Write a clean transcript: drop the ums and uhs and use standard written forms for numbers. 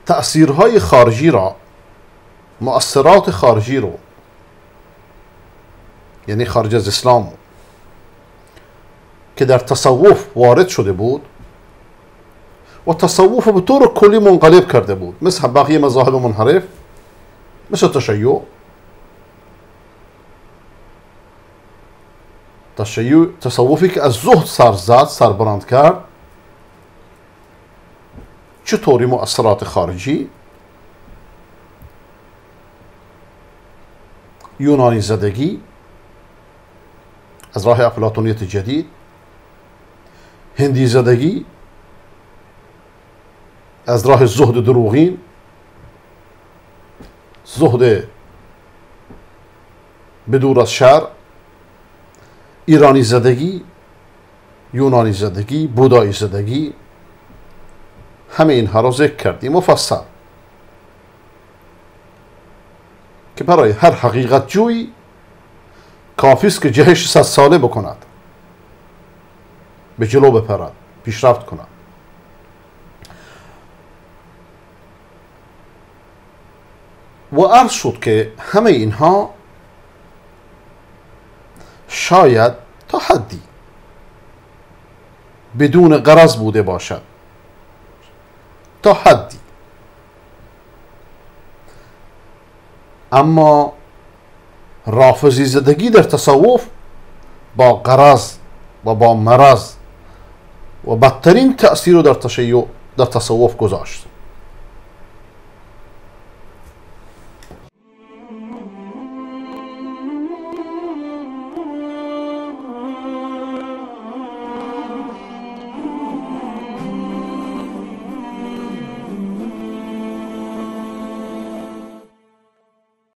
تأثیرهای خارجی را، مؤثرات خارجی رو، یعنی خارج از اسلام که در تصوف وارد شده بود و تصوف به طور کلی منقلب کرده بود، مثل بقیه مذاهب منحرف، مثل تشیع، تصوفی که از زهد سربلند کرد، چطوری مؤثرات خارجی، یونانی زدگی از راه افلاطونیت جدید، هندی زدگی از راه زهد دروغین، زهد بدور از شرع، ایرانی زدگی، یونانی زدگی، بودایی زدگی، همه اینها را ذکر کردیم مفصل که برای هر حقیقت جویی کافی است که جهش 100 ساله بکند، به جلو بپرد، پیشرفت کند. و عرض شد که همه اینها شاید تا حدی بدون غرض بوده باشد، تا حدی، اما رافضی زدگی در تصوف با غرض و با مرض و بدترین تأثیر در تصوف گذاشت.